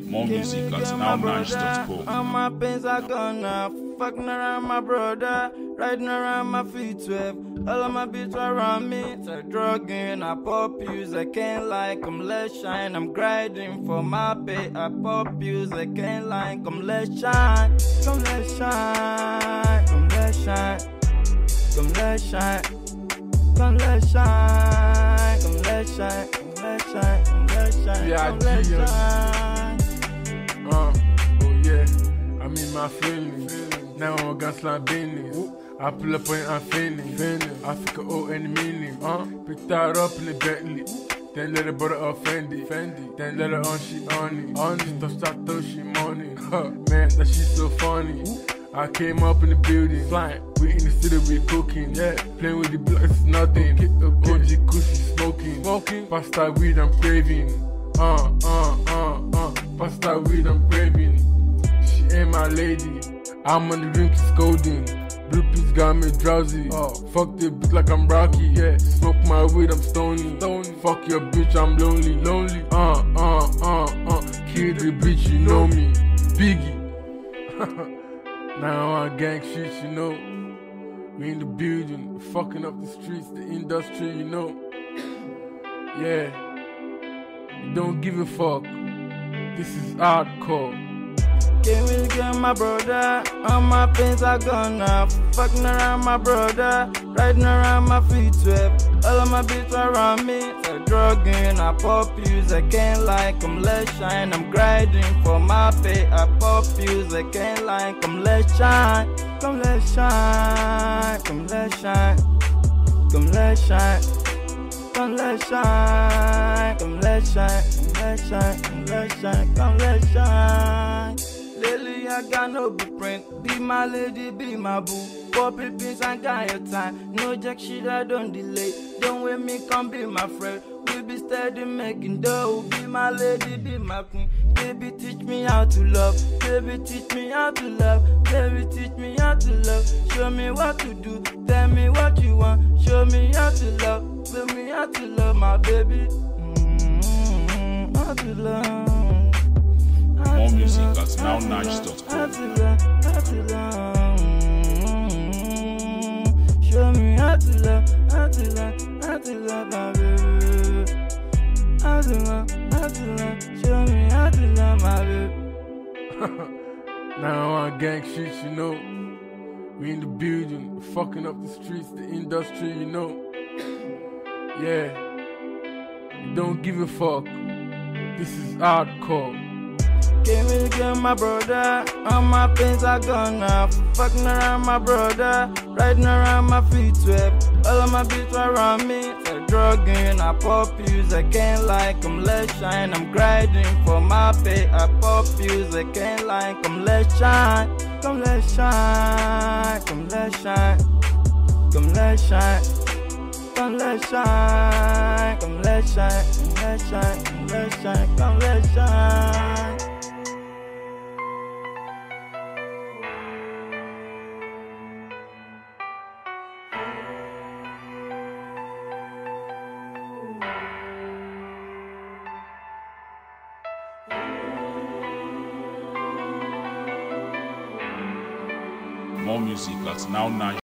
More music at nownice.com. All my pains are gone now. Fucking around my brother, riding around my feet 12. All of my bitches around me, they're drugging. I pop pills, I can't lie, come let's shine. I'm grinding for my pay. I pop pills, I can't lie, come let's shine. Come let's shine, come let's shine. Come let's shine, come let's shine, come let's shine, come let's shine, come let's shine, come let's shine. Oh yeah, I'm in my feelings. Now I'm gonna slide business. I pull up when I'm finished. I figure any meaning. Pick that up in the Bentley. Then let her brother offended. Then let her on, she on it. Don't stop though, she money. Man, that she's so funny. I came up in the building, flying. We in the city, we cooking. Yeah, playing with the blocks is nothing. OG cushy smoking. Pasta weed, I'm craving. Pasta weed, I'm craving. She ain't my lady. I'm on the drink, it's golden. Blue piece got me drowsy. Fuck the bitch like I'm Rocky. Yeah, smoke my weed, I'm stony. Fuck your bitch, I'm lonely. Kill the bitch, you know me. Biggie. Now I'm on gang shit, you know. We in the building, fucking up the streets, the industry, you know. Yeah, you don't give a fuck. This is hardcore. Can't really get my brother. All my pains are gone now. Fucking around my brother, riding around my feet 12. All of my bitches around me, they're drugging. I pop pills, I can't lie, come let's shine. I'm grinding for my pay. I pop pills, I can't lie, come let's shine. Come let's shine, come let's shine. Come let's shine. Come let's shine, come let's shine, come let's shine, come let's shine, come let's shine. Lately I got no blueprint. Be my lady, be my boo. Poppy beans and got your time. No jack shit, I don't delay. Don't wait me, come be my friend. We be steady making dough. Be my lady, be my queen. Baby, teach me how to love. Baby, teach me how to love. Baby, teach me how to love. Show me what to do. Tell me what you want. Show me how to love. Show me how to love my baby. How to love. More music at nownice.com. How to love. Show me how to love. How to love my baby. How to love. Show me how to love my baby. Now I'm on gang shit, you know. We in the building, fucking up the streets, the industry, you know. Yeah, you don't give a fuck. This is hardcore. Can't really get my brother. All my pains are gone now. Fucking around my brother, riding around my feet 12. All of my bitches around me, they're drugging. I pop pills, I can't lie, come let's shine. I'm grinding for my pay. I pop pills, I can't lie, come let's shine. Come let's shine, come let's shine. Come let's shine. Come let's shine, come let's shine, come let's shine, come let's shine, come let's shine. More music at nownice.com.